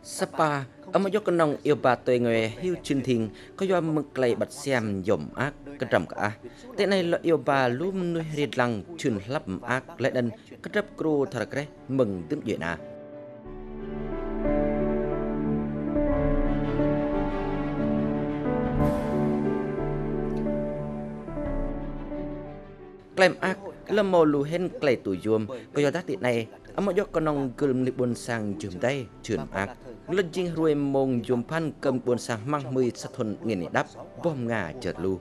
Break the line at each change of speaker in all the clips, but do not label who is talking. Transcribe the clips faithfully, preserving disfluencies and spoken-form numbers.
Sapa, ở một dốc nông yêu bà tuệ người hiu chương trình có do mực lầy bật xem dòng ác cái trầm cả. Thế này là yêu bà luôn nuôi riêng lăng truyền lắp ác lại đần cái trập cru thật cái mừng tấm duyệt à. Claim ác là mô lù hên clay tù dùm có do tác tiện này ở một dốc nông gồm nịp buôn sang chùm tay truyền ác. Lần chinh ruồi mông dùm phan cầm buôn sang mang mười sát thuần nghìn đắp bom ngà chợt lưu.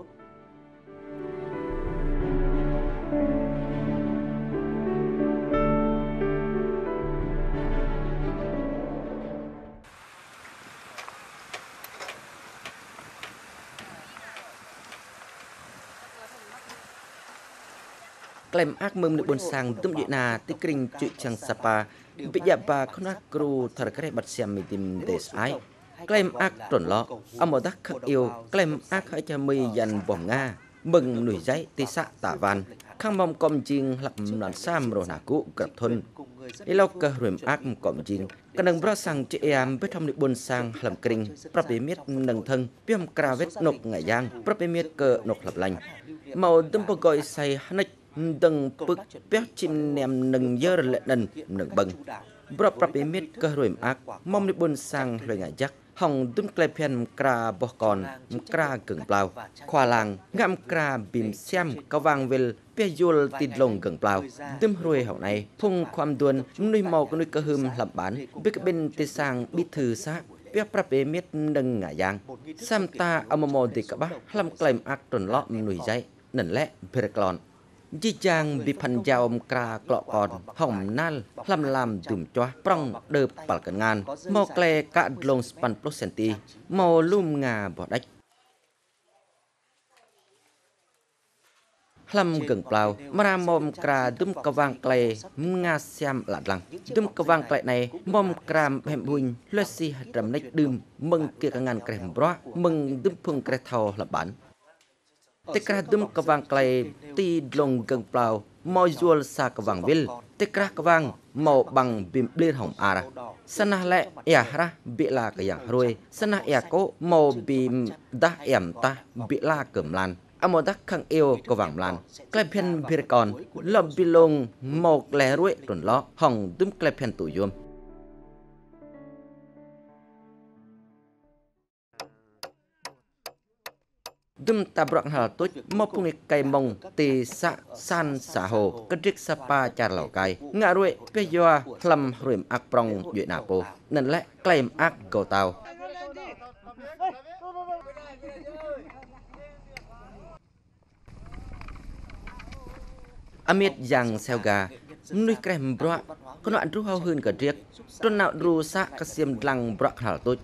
Claim ác mừng được buôn sang tụm địa na tích kinh chuyện chẳng Sapa bị giả bà con ác cru thật cái bật xem mình tìm để ái. Claim ác trộn lọ ở một đắc khắc yêu claim ác hãy cho mây dần bom nga mừng nổi giấy tì xạ tả van khang mong com chinh lập nón sam rồi nà cũ cập thôn đi lâu cơ rùm ác com chinh cái nâng bra sang chị em biết thông được buôn sang làm kinh prap bị miết nâng thân biêm cà vết nộp ngày giang prap bị miết cơ nộp lập lành màu tấm bò gọi say nách đừng bực béo chim nèm nừng dơ lệ nần nừng bừng bọc bọc bị miết cơ rùm ác mong đi buôn sang lời ngại chắc hồng tấm klei pen kra bò còn kra cứng plau khoa làng ngam kra bìm xem cao vàng về pe yul tịt lồng cứng plau tấm ruồi hậu này phungความđuôn nuôi màu nuôi cơ hừm làm bán biết bên tê sang bị thư xác biết bọc bị miết nừng ngại giang sam ta ở mồ thì cả bác làm claim ác tròn lọ nuôi dây nần lẽ pereklon Di chang bị phần giàu cà cọ còn hỏng nal làm làm tùm choa prong đợp bal cận ngàn mò kle cả lông span procenti mò lum ngà bỏ đách làm gần plau mà mom cà đâm cà vàng kle ngà xem lạt lăng đâm cà vàng kle này mom cram hẻm huỳnh lucy trầm nách đâm mừng kia cả ngàn kèm bro mừng đâm phun kre thò lập bản Tekra dum kawang klay ti long gần plau mojual sa kawang vil tekra kawang mau bang bim blir hong ara sana le ya ra bị la cái yang ruồi sana ya ko mau bim da em ta bị la cẩm lan amodak khang yêu kawang lan klay pen birkon lom bilong mau le ruồi tuần lo hong dum klay pen tu yum Dum tabrak hal tốt mò phung cây mông tì sa san xã hồ cất riết Sapa chả lẩu cay ngã ruồi pe yoa làm rùm ác prong duyệt nà po nên lẽ claim ác cầu tàu Amit yang xeo gà nuôi krem bro con đoạn ru hao hơn cả riết tuần nào ru sa cái xiêm lăng bro hal tốt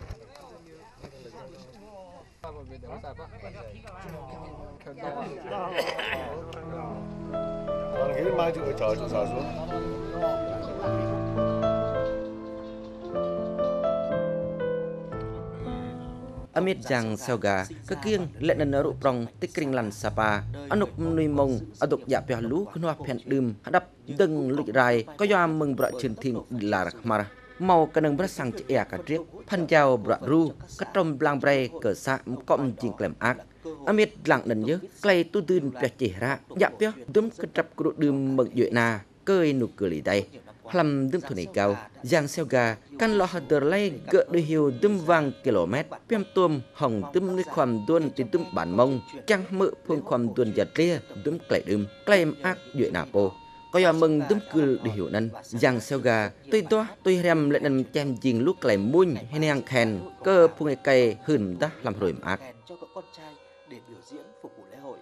Amit jang selga ke kieng lek nan ru prong tikring lan Sapa anuk nuôi mông aduk ya pya lu knwa phen dum hadap deng luj rai ko ya mừng bra chen thing la rakmar mau kanang bra sang che ya ka triek phan jao bra ru ka trom blang bre ke sa kom jing klem ak Amit lặng nần nhớ clay tu tưn pya che ra ya pya dum ka trap kru dum mừng duyệt na cơi nụ cười lì đây làm đâm thủ này cao giang xeo gà căn lọ hạt lay gỡ đôi hiu đâm vàng km pem tôm hồng đâm nơi khoằm đuôn trên đâm bản mông trăng mự phương khoằm đuôn giật lia đâm cậy đâm claim ác duyệt nà po có giờ mừng đâm cười để hiểu năn giang xeo gà tôi to tôi rem lại nằm chém jing lúc clay muôn hay nang khen cơ phun ngày cây hừn đã làm rồi ác
cho các con trai để biểu diễn phục vụ lễ hội.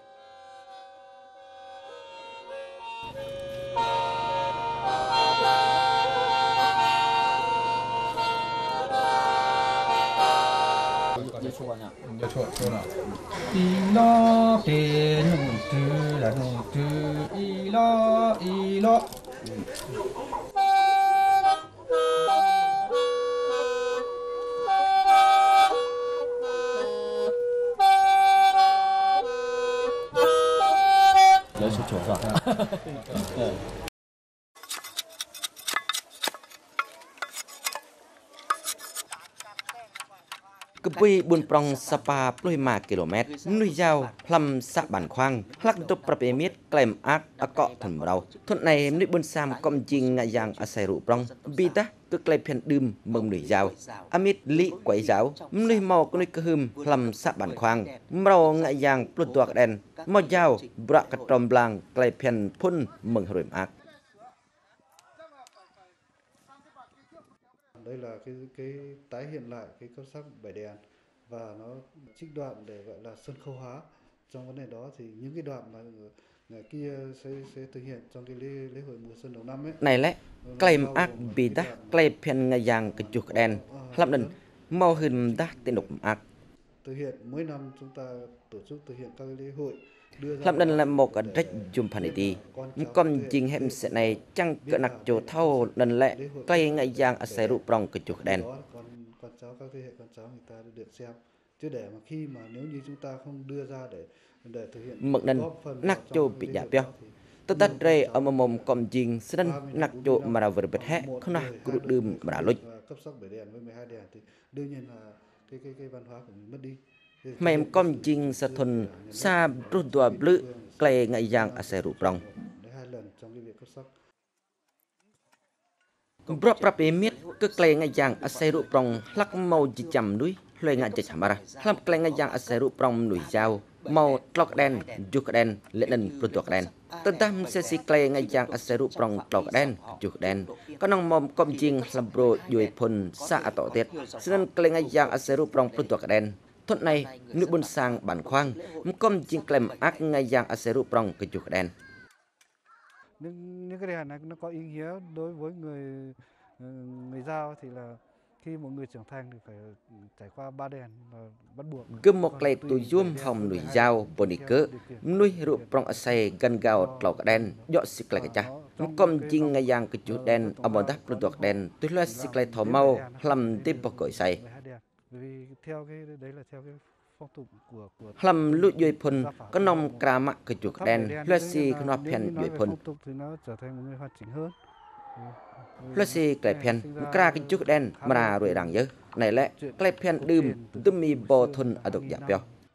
Nhớ chỗ chỗ nào? Y lo bê nụ tư là nụ tư y lo y lo. Nhớ chỗ chỗ rồi.
cứ bùi buôn prong sapa plôi mà km nuôi dao plăm xạ bản khoang lắc tục prap emit klem ác a cọ thần đầu thuận này nuôi buôn sam com jing ngại giang a sai rụ prong bita cứ klem phiền đơm mông nuôi dao amit lý quậy giáo nuôi mò nuôi cơ hum plăm xạ bản khoang màu ngại giang plôi tuạc đen mò dao bạ cắt tròn blang klem phiền phun mừng hồi ác.
Đây là cái cái tái hiện lại cái cấp sắc Bảy Đèn và nó trích đoạn để gọi là sân khấu hóa. Trong vấn đề đó thì những cái đoạn mà người kia sẽ sẽ thực hiện trong cái lễ lễ hội mùa xuân đầu năm ấy.
Này lẽ, claim ác bị ta claim phiền ngày giang cái chuột đen, làm nên mau hơn ta tên độc ác.
Thực hiện mỗi năm chúng ta tổ chức thực hiện các lễ hội.
Làm nên là một cái rách chùm phản đi, con chinh hẹm sẽ này chẳng cỡ nặc chỗ thâu lần lẽ cây ngày giang ở xe rụp rong cái chuột đen.
Con con cháu các thế hệ con cháu người ta được xem, chứ để mà khi mà nếu như chúng ta không đưa ra để để thực hiện
mực nên nặc chỗ bị giả béo. Tất tất đây ở một mồm con chinh sẽ nên nặc chỗ mà đã vừa bật hẹ không nào cứ đơm mà đã lụt.
Cấp sắc Bảy Đèn với mười hai đèn thì đương nhiên là cái cái cái văn hóa của mình mất đi.
Mềm con chinh sa thuần sa rút đùa lự cây ngày giang ở xe rụp rong. Bro prap emit ke klei ngajang aseru prong lak mau jijam nui loi ngajak chamara lam klei ngajang aseru prong nui jao mau tlok den juk den lenen produk den tentam sesi klei ngajang aseru prong tlok den juk den kanong mom kom jing lam bro yui pun sa ato tiet senen klei ngajang aseru prong produk den thuận này nước buôn sang bản khoang com jing klem ak ngajang aseru prong ke juk den.
những những cái đèn này nó có ý nghĩa đối với người người Dao thì là khi một người trưởng thành thì phải trải qua ba đèn bắt buộc.
Cứ một lệ tù zoom hồng nuôi Dao boni cơ nuôi rượu prong asay gần gạo lọc đen dọ xịt lại cái cha. Com jing ngay giang cái chút đen ở một đáp product đen tôi lo xịt lại thò mau làm tiếp bọc cội say.
Vì theo cái đấy là theo cái phong tục của của
làm lụi dùi phun có nòng cà mạ cái chuột đen lucy nó phèn dùi phun
thì nó trở thành một người hoàn chỉnh hơn.
lucy cái phèn cà cái chuột đen mà rồi đằng dơ này lẽ cái phèn đơm tụm mi bò thun ở độc giả béo.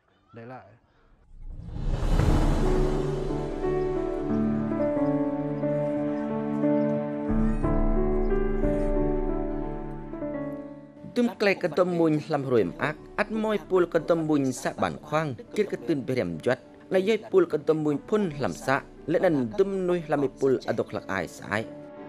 Tum klei cái tôm mùn làm rồi ác, ắt môi pul cái tôm mùn xạ bản khoang, kết cái tin bèrem juat, lại dây pul cái tôm mùn phun làm xạ, lẽ nần tum nuôi làm pul ở độc lạc ai sai.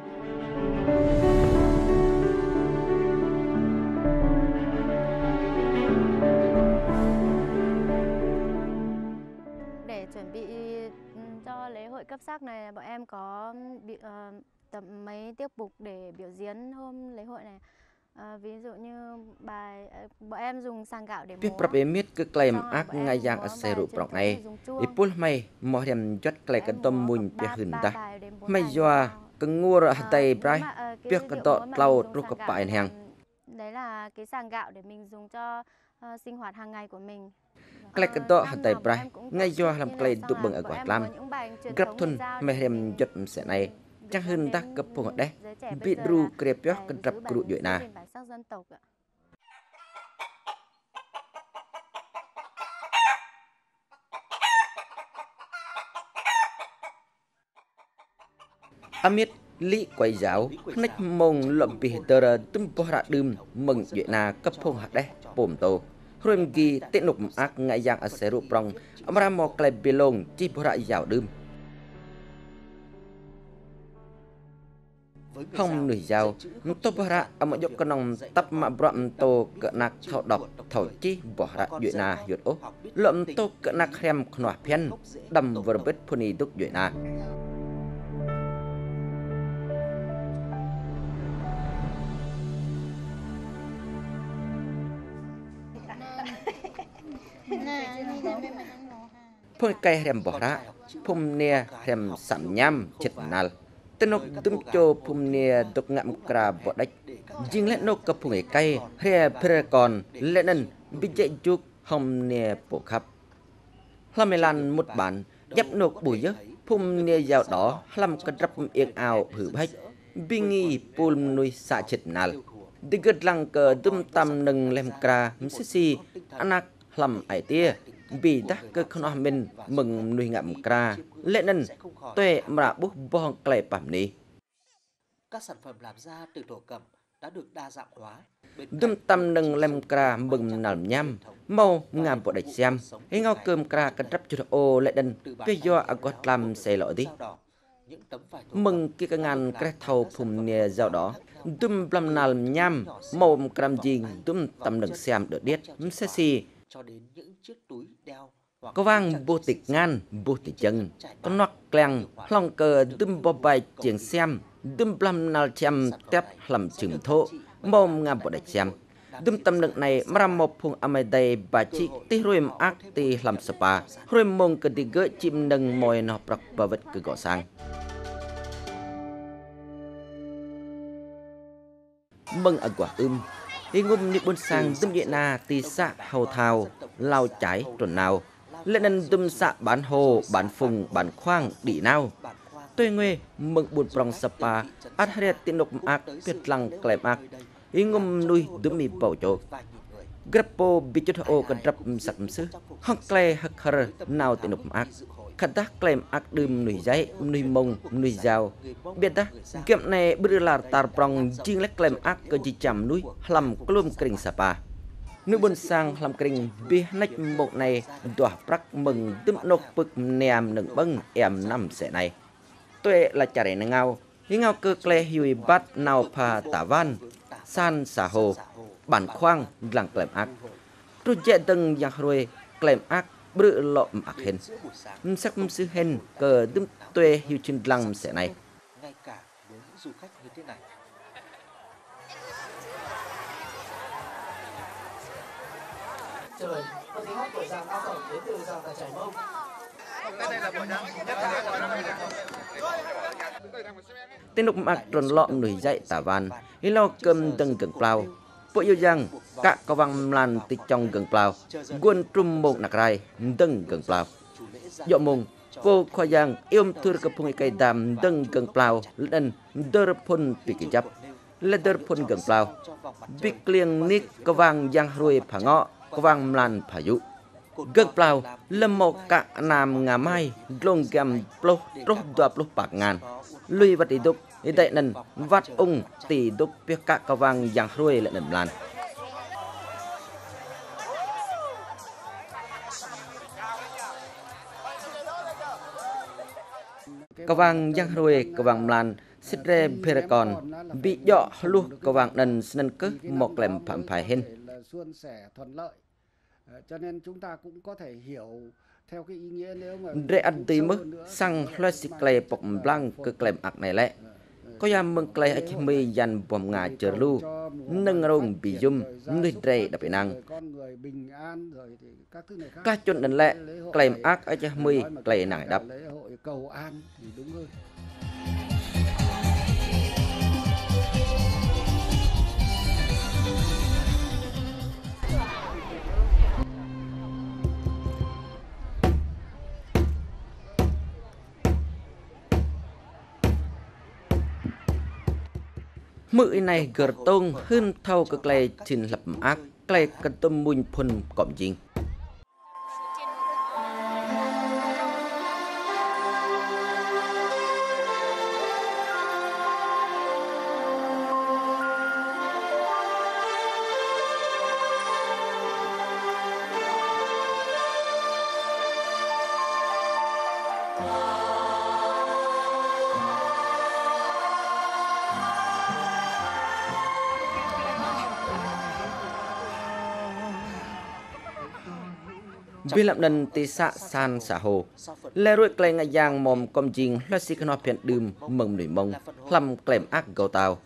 Để chuẩn bị cho lễ hội cấp sắc này, bọn em có bị, uh, tập mấy tiết mục để biểu diễn hôm lễ hội này. À, ví dụ như bài bọn em dùng sàng gạo để
múa. Prap emit ke klaim ak ngay giang aseru prok này. Ipul mai mo hem jot klei cái tôm mùn pia hừn ta. Mai joa ke ngur hatai brai pia ke to tlau tru ke paen hang.
Đấy là cái sàng gạo để mình dùng cho uh, sinh hoạt hàng ngày của mình.
Klei ke to hatai brai ngay joa làm klei tụ bừng ở quả lam. Grab thun mai hem jot sẽ này. Chắc hơn ta cấp phùng ở đây bị ru krep yo ke drap kru dội na. Amit lý quay giáo nách mông lộm Peter tum bora đơm mừng dội na cấp phùng hạt đây bồm tô rồi ghi tên nục ác ngại giang aseru prong amra mo klei belong chi bora giáo đơm. Hong nui Dao tô bora ở một con nòng tập mà bọm tô cỡ nạc thọ đọc thọ chi bỏ ra dội na dội ố lợm tô cỡ nạc hem khỏa phiên đầm vừa bết phuni đúc dội na. Phun cây hem bỏ ra phun nia hem sắm nhám chết nal. Tenok tum cho phum nia dok ngam kra bodach jing let nok ka phungai kai hre phre kon lenen bijek juk hom nia po khap hlamelan một bản dap nok bùi dơ phum nia dao đỏ lam ka drap yên ao hử bách bingi pul nuôi xạ chit nal Đi gật lăng cờ tùm tầm nâng lem cra msisi anak lầm ải tia vì ta cơ khăn mình mừng nuôi ngậm cra lệ nân tuệ mà bút bong klei bảm ni.
Các sản phẩm làm ra từ thổ cẩm đã được đa dạng hóa.
Tùm tầm nâng lem cra mừng nằm nhâm mau ngàm bộ đạch xem hay ngao cơm cra cắt rắp chút ô lệ nân về do agot làm xe lọ đi. Mừng kia cái ngàn cái thầu phùm nè dạo đó tùm làm nào nhâm màu cram gì tùm tầm nâng xem được điết msisi
cho đến những chiếc túi đeo.
Có vang bố tịch ngan, bố tịch chân, có nọc kleng, lòng cờ đâm bò bài chiếng xem, đâm blam nal chăm tép làm trừng thô, mồm ngàm bộ đạch xem. Đâm tâm lực này mà một phùng amay đầy bà chị tí rồi ác tí làm spa, rồi mông cơ đi gỡ chim nâng môi nó bọc bà vật cứ gõ sang. Mừng ở quả ưm, hi ngum như bôn sang đâm địa na tí xạ hầu thào, lao trái tuần nào. Lệ nân đâm xạ bán hồ, bán phùng, bán khoang, đi nào. Tôi nguê mừng buồn prong sapa, át hạt tiện nộp ác, tuyệt lăng klem ác. Ý ngum nuôi đâm mì bầu chô. Grappo bị chút ô cần rập sạc sư. Hăng kle hắc hờ nào tiện nộp ác. Khát tác klem ác đâm nuôi giấy, nuôi mông, nuôi dao. Biết ta, kiệm này bữa là tar prong chinh lách klem ác cơ chỉ chăm nuôi, làm klum kring sapa. Nước bôn sang làm kring bi nách một này đỏa prắc mừng tấm nộp bực nèm nâng bâng em năm sẽ này. Tôi là chả rẻ nâng ngao, nhưng ngao cơ kle hui bát nào phà tả van, san xà hồ, bản khoang làng klem ác. Rồi dễ từng giang rồi klem ác bự lọ ạc hình. Sắc sư hình cờ tấm tuê hui chân lăng sẽ này.
Ngay cả với những du khách như thế này.
Trời, có tiếng hát của dàn áo tổng đến từ dàn tài chảy mông.
Tên đục mạc tròn lọm nổi dậy tả van, hi lo cơm từng gần plau. Bộ yêu rằng, các có vang lan tịch trong gần plau, quân trung một nạc rai, từng gần plau. Dọ mùng, vô khoa giang, yêu thư cơ phung cây đàm từng gần plau, lần đơ phun bị kỳ chấp, lên đơ phun gần plau. Bị kliêng nít có vang giang ruồi phá ngọ, có vang lan phá dụ. Gần plau, lâm một cả nam ngà mai, lông gầm plô, trốt đoạp lúc bạc ngàn. Lui vật đi đúc, đi đại nần, vắt ung, tì đúc biết cả có vang giang ruồi lại nần lan. Có vang giang ruồi, có vang lan, xích rê peracon, bị dọ lu có vang nần sân cứ một lem phạm phải hen.
Suôn sẻ thuận lợi, cho nên chúng ta cũng có thể hiểu theo cái ý nghĩa nếu mà
để ăn tí mức sang loài xịt clay bọc blanc cơ klem ạc này lẽ có yam mừng clay ách mi dàn bom ngà chờ lu nâng rồng bị zoom người trẻ đập năng các chuyện đần lẽ klem ạc ách mi clay nải đập.
Cầu an thì đúng hơn.
Mười này gờ tông hơn thâu cơ clay trình lập ác clay cần tâm mùi phun cọm dinh. Vì làm nền tì xạ san xả hồ, lê rùi klei ngà giang mồm công trình loa xì khăn phiền đùm mừng nổi mông, làm klem ác gầu tàu.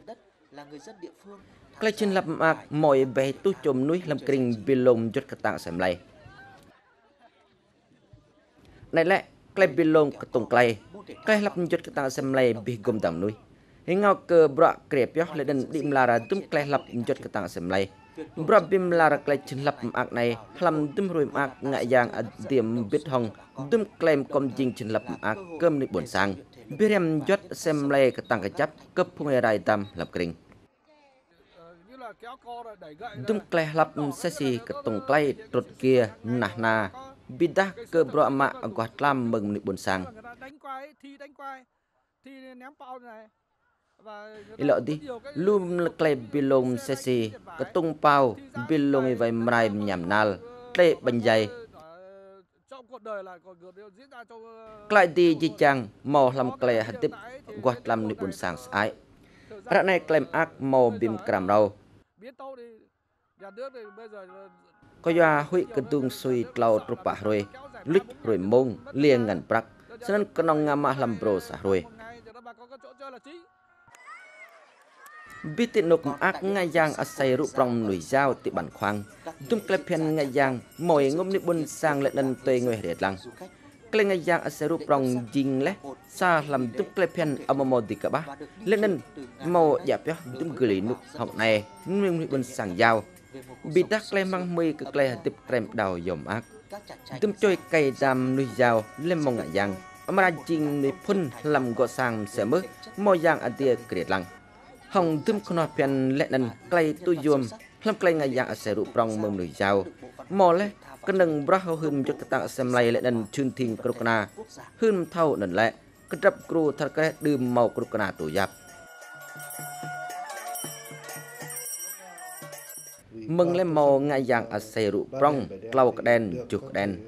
Klei chân làm ác mọi bè tu chồm núi làm kring bì lông dốt cả tạng xem lây. Này lẽ, klei bì lông cả tông klei, klei làm dốt cả tạng xem lây bì gồm tạm núi. Hình ngao cơ bọa krep yó lê đần đìm là ra tùm klei làm dốt cả tạng xem lây. Bra bim lara klei chân lập ác này làm tùm rồi ác ngại giang ở tiệm biết hồng tùm klem công trình chân lập ác cơm đi buồn sang birem jot xem lay cái tăng cái chấp cấp phung ai tam lập kring Dum kleh lap sesi ketong klay trot kia nah na bidah ke bro mak gua tlam mừng ni bun sang. Ilo đi lum klay bilong sesi ketong pau bilong vai mrai nhảm nal klay banjai. Klay di jichang mau lam klay hatip gua tlam ni bun sang sai. Ra này klem ak mau bim kram rau. Có doa hui cơ tung suy tlau trupa rồi, lít rồi mông, liền ngàn prak, cho nên con ông ngama làm bro sa rồi. Biết tiện nộp ác ngay giang asay rụp rong nổi dao tị bản khoang, tung klepen ngay giang, mồi ngôm nị bun sang lệ nân tuê người rệt lăng. Klei ngay giang asay rụp rong jing leh, sa làm tung klepen amamo di cả ba, lệ nân mau dạp yo tung gửi nụ học này, nhưng nị bun sang dao. Bị đắc klei mang mây cực klei hạt tiếp krem đào dòm ác. Tum trôi cây đam nuôi dao lên mong ngại giang. Amara jing nuôi phun làm gọ sang sẽ mơ, mò giang ở tia kret lăng. Hồng tum khôn pen lệ nân klei tu dùm, làm klei ngay giang sẽ rụp rong mông nuôi dao. Mò lẽ cái nâng bra hao hừm cho cái tạng xem lay lệ nân chuyên thình krokana, hừm thâu nần lệ, cái đập kru thật cái đơm màu krokana tổ dạp. Mừng lên màu ngay dạng ở xe rượu prong, clau đen, chuột đen.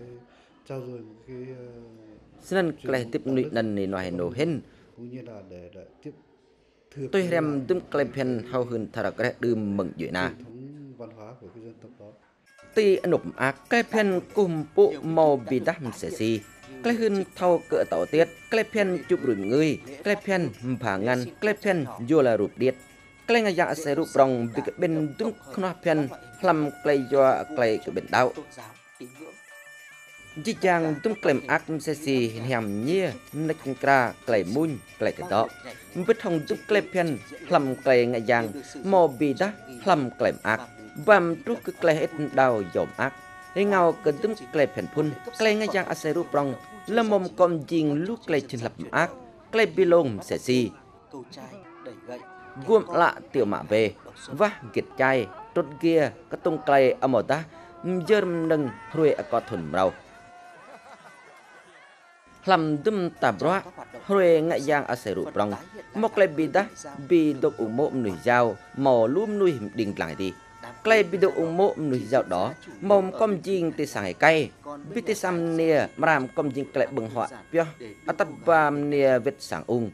Nên klei tiếp nụy nần này nói nổ hình. Tôi rem đâm klei pen hao hơn thara cái đơm mừng dụy na. Tì nộp ác klei pen cùng bộ màu bị đắp sẽ si. Klei hơn thao cỡ tỏ tiết, klei pen chụp rủi người, klei pen phá ngăn, klei pen vô là rụp điết. Klei ngay dạng sẽ rụp rong bị cái bên tung khóa pen làm klei do klei cái bên đau. Chỉ chàng tung klem ác sẽ si hèm nhia nách kra klei mun klei cái đó. Biết hồng tung klei pen làm klei ngay dạng mò bị đá làm klem ác. Bàm trúc cái klei hết đau dòm ác. Hay ngào cần tung klei pen phun klei ngay dạng sẽ rụp rong lâm mồm com jing lúc klei trên lập ác klei bilong sẽ si. Guom lạ tiểu mạ về vah kiệt chai trốt kia các tung klei amota germ nâng ruồi có thuần rau làm đâm tà bra ruồi ngại giang ở sài rụp rong một klei bị đá bị độc ủng mộ nổi dao mò lúm nuôi đình lại đi klei bị độc ủng mộ nổi dao đó mồm com jing tê sải cay bị tê sam nia làm com jing klei bừng họa pio atat bam nia vết sáng ung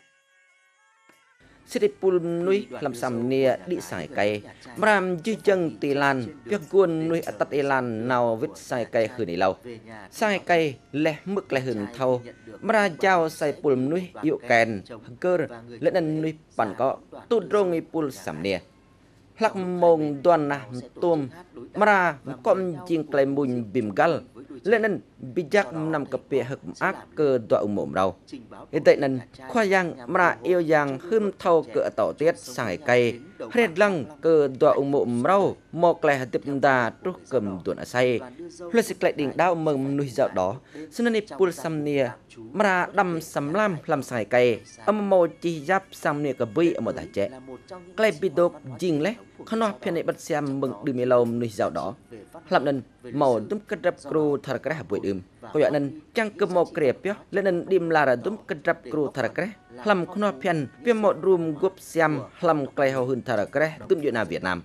Siripul nuôi làm sầm nia đi sải cây, mram dư chân tì lan, việc guôn nuôi atat elan nào vết sải cây khử này lâu, sải cây leh mực leh hừng thâu, mra chao sải pul nuôi yêu kèn, cơ lẫn ăn nuôi bản có, tu rong pul sầm nia, lắc mông đoàn na tôm, mra com chiên cây mùn bìm gal, lẫn ăn bijak nằm cặp bè hực ác cơ đọa mồm đầu. Hiện tại nên khoa giang mra yêu giang hưm thâu cỡ tỏ tiết sải cây, hết lăng cơ đọa mồm đầu một lẻ tiếp đà trúc cầm tuần ở say. Luật dịch lại đỉnh đau mừng nuôi dạo đó, xin nên pul samnia mra đâm sầm lam làm sải cây, âm mô chi giáp samnia cả bì ở một đại trẻ. Klei bidok jing leh, khăn hoa phiền này bắt xem mừng đưa mì lâu nuôi dạo đó. Làm nên màu đâm cất rập kru thar cái buổi đêm. Có vậy nên chẳng cơ màu kẹp yo, lên nên dim là đâm cất rập kru thar cái. Làm khăn hoa phiền, phiền một room gộp xem, làm klei hào hơn thar cái, tụm chuyện nào Việt Nam.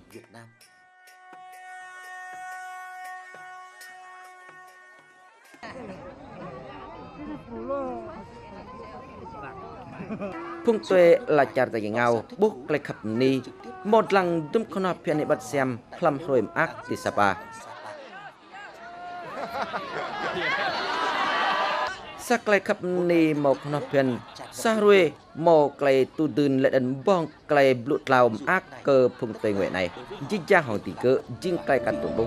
Phung tuệ là chả tại ngao bốc klei khập ni một lần đâm khăn hoa phiền này bắt xem, làm rồi ác thì Sapa. Sa klei khắp ni một nọ phiền sa ruồi một klei tu đun lại đần bong klei blut lao ác cơ phung tây nguyện này chính trang hòn tỷ cơ chính klei cắn tụng bụng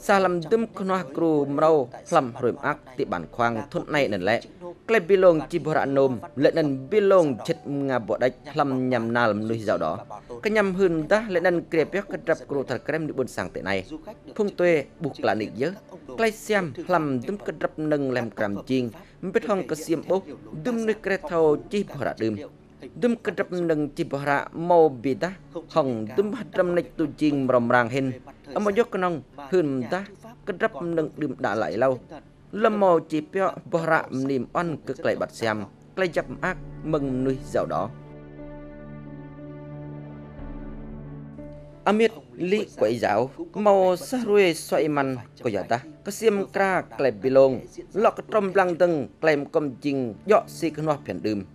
xa làm đâm con hoa cừu màu làm rồi ác tị bản khoang thôn này nền lệ cái bilong chỉ bora nôm lệ nền bilong chết ngà bộ đạch làm nhằm nào làm nuôi giàu đó cái nhằm hơn ta lệ nền kẹp béo cái đập cừu thật krem đi buôn sang tệ này phung tuê buộc là nịch dớ cái xem làm đâm cái đập nâng làm càm chiên biết hong cái xiêm bốc đâm nơi cái thau chỉ bora đâm đâm cái đập nâng chỉ bora màu bì ta hong đâm hạt đâm này tu chiên rầm ràng hen ở một giấc nong hơn ta cái đập nâng đâm đã lại lâu lâm mò chỉ béo bora niềm oan cực lại bật xem cái dập ác mừng nuôi giàu đó Amit li quậy giáo màu sa ruê xoay màn của giả ta có xiêm kra klep bilong lọ cái trong lăng tầng klem công trình dọ xì cái noa phiền đừm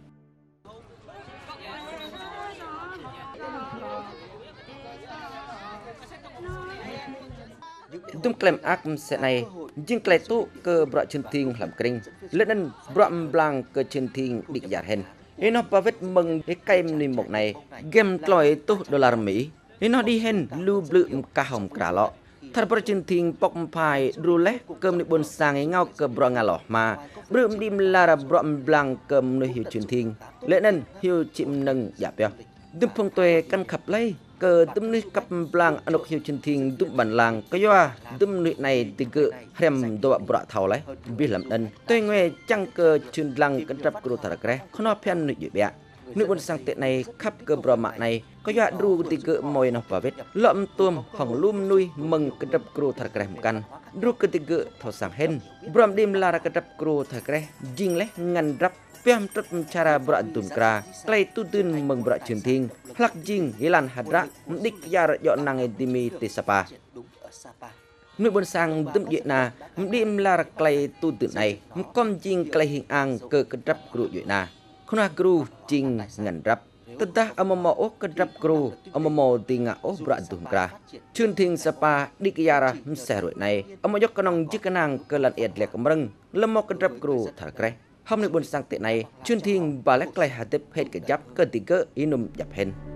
tung klem ác sẽ này nhưng klep tu cơ bọ chân thiên làm kinh lên nên bọ blang cơ chân thiên định giả hen nên nó bảo vết mừng cái cây niềm mộc này game lòi tu đô la Mỹ nên nó đi hen lưu lượm cả hồng cả lọ thật bờ chân thiên bọc phai rule cơm đi buôn sang ấy ngao cơm bọ ngà lọ mà bơm dim là bọ blang cơm nơi hiểu chân thiên lệ nên hiểu chim nâng giả bèo đâm phong tuệ căn khập lấy cơ đâm nơi cặp blang anh hiểu chân thiên đâm bản làng cái do đâm nơi này thì cứ hem đồ bọ thầu lấy biết làm ân tôi nghe chăng cơ chân lăng cái trap cừu thà cái khó nó phen nơi bẹ nước buôn sang tệ này khắp cơ bờ mạ này có dọa đu thì cự mồi nó vào vết lợm tuôm hỏng lum nuôi mừng cái đập cừu thật cái căn đu cái thì cự thầu sang hen bram dim là cái đập cừu thật cái jing lẽ ngăn đập pem trật cara bra tùm kra clay tu tin mừng bra truyền thiên plak jing hilan hadra dik yar dọn năng edimi te sapa nước buôn sang tụm duyệt na dim là clay tu tin này com jing clay hình ang cơ cái đập cừu duyệt na khôn cừu jing ngăn đập tentah amamo ke drap kru amamo tinga oh bra tum kra chun thing sapa dikyara mseroi này amojok kanong jikanang ke lan ed lek mreng lemo ke drap kru thar kre hôm nay buôn sang tệ này chun thing balek lai hatep het ke jap ke tiga inum jap hen